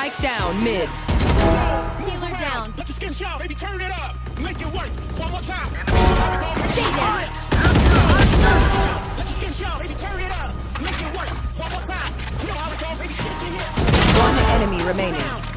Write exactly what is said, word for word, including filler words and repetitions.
Spike down mid. Healer down. Let's just get shot, baby. Turn it up. Make it work. One more time. Stay down. Let's just get shot, baby. Turn it up. Make it work. One more time. You know how it goes, baby. One enemy remaining.